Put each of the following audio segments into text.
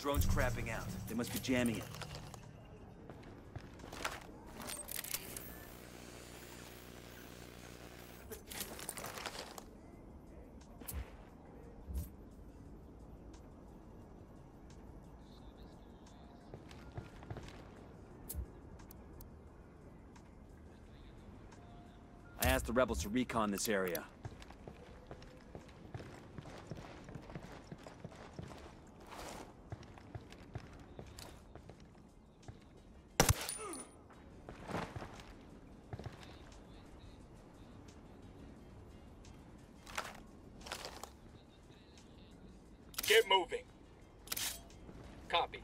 Drone's crapping out. They must be jamming it. I asked the rebels to recon this area. Get moving. Copy.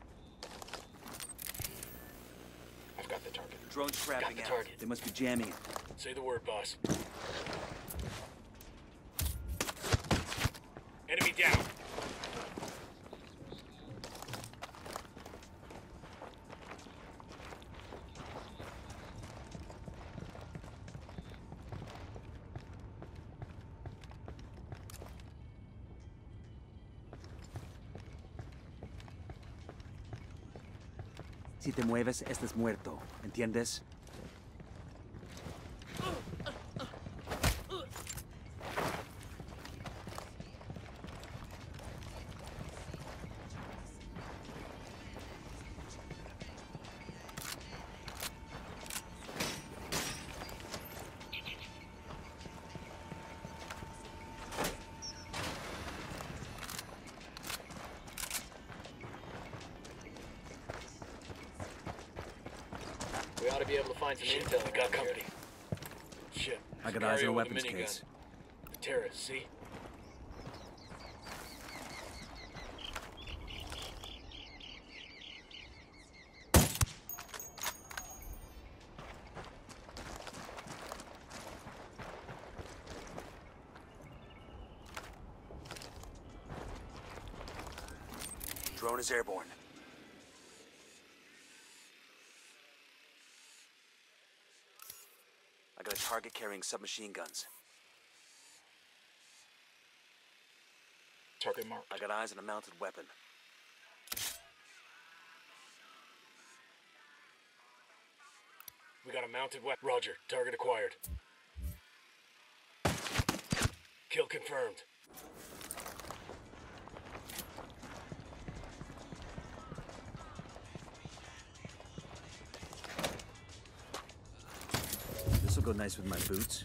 I've got the target. Drone's crapping Got the out. target. They must be jamming it. Say the word, boss. Enemy down. Si te mueves, estás muerto. ¿Entiendes? We ought to be able to find some intel. We got company. Shit. I got eyes on a Sicario with weapons minigun. case. The terrorists, see? Drone is airborne. I got a target carrying submachine guns. Target marked. I got eyes on a mounted weapon. We got a mounted weapon. Roger. Target acquired. Kill confirmed. This'll go nice with my boots.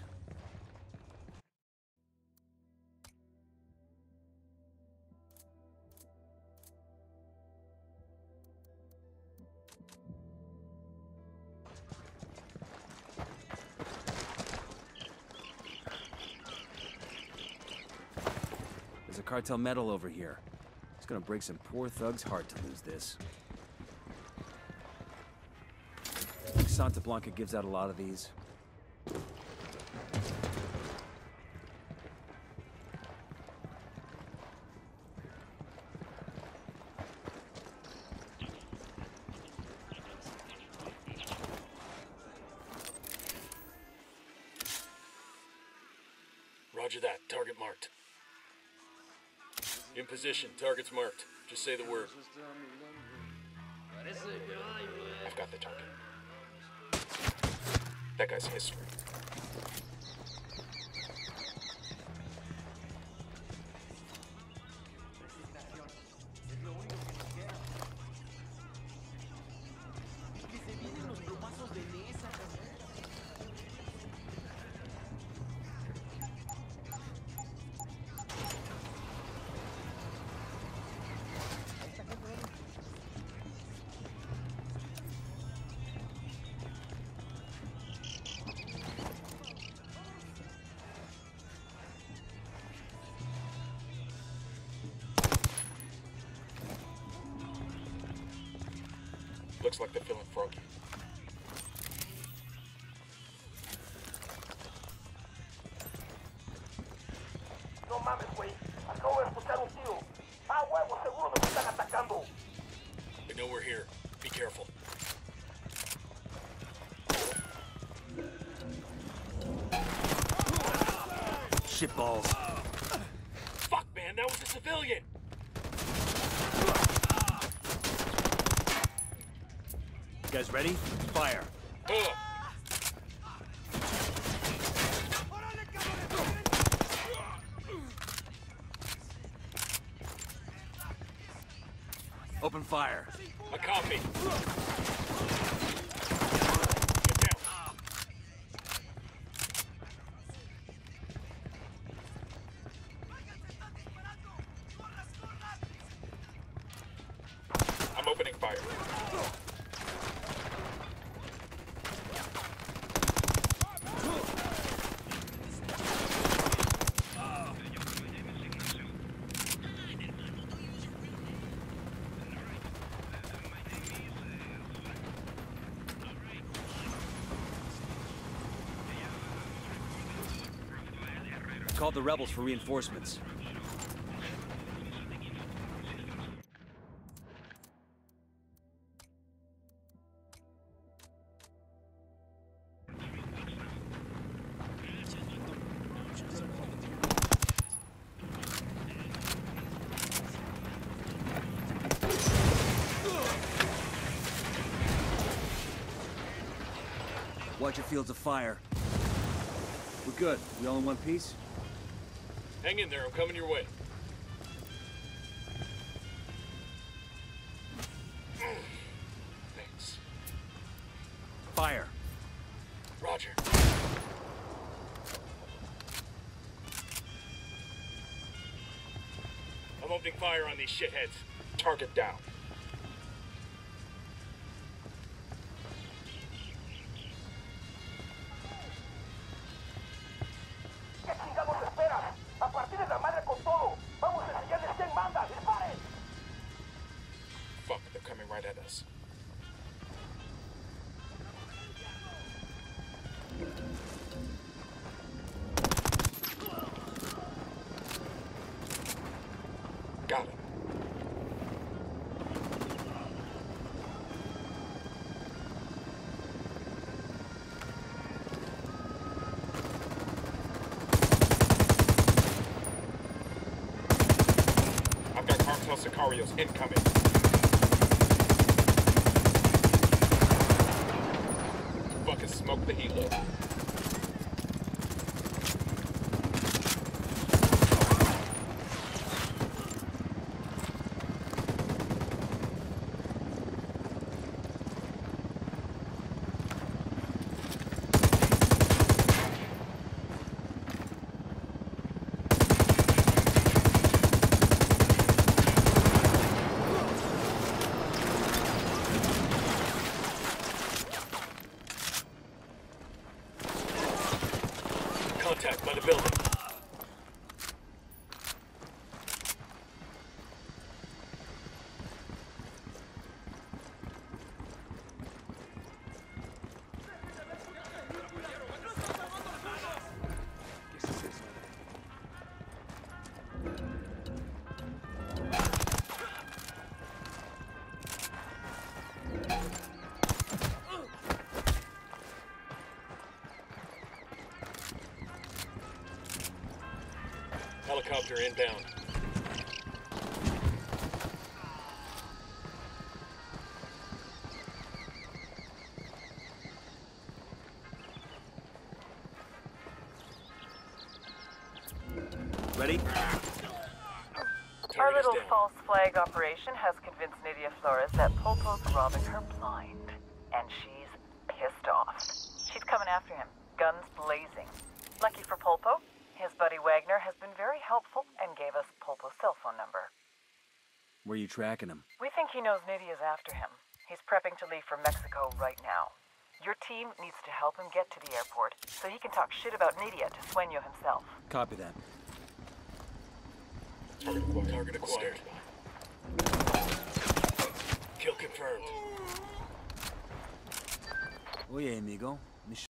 There's a cartel medal over here. It's gonna break some poor thug's heart to lose this. Santa Blanca gives out a lot of these. Roger that. Target marked. In position. Target's marked. Just say the word. I've got the target. That guy's history. Looks like they're feeling froggy. No mames, güey. Acabo de escuchar un tiro. Ah, huevo, seguro nos están atacando. They know we're here. Be careful. Shitballs. Fuck, man, that was a civilian! guys ready? Fire. Pull up. Open fire. A copy. Get down. I'm opening fire. Called the rebels for reinforcements. Watch your fields of fire. We're good. We all in one piece? Hang in there, I'm coming your way. Thanks. Fire. Roger. I'm opening fire on these shitheads. Target down. ¿Qué chingados esperas? A partir de la madre con todo. Vamos a enseñarles quién manda. ¡Disparen! Fuck, they're coming right at us. Got it. I've got Cartel Sicarios incoming. Fucking smoke the helo. Contact by the building. Helicopter inbound. Ready? Our Target is little down. false flag operation has convinced Nydia Flores that Polpo's robbing her blind. And she's pissed off. She's coming after him, guns blazing. Lucky for Polpo, his buddy Wagner has been very helpful and gave us Polpo's cell phone number. Where are you tracking him? We think he knows Nydia's after him. He's prepping to leave for Mexico right now. Your team needs to help him get to the airport so he can talk shit about Nydia to Sueño himself. Copy that. Target acquired. Kill confirmed. Oye, amigo.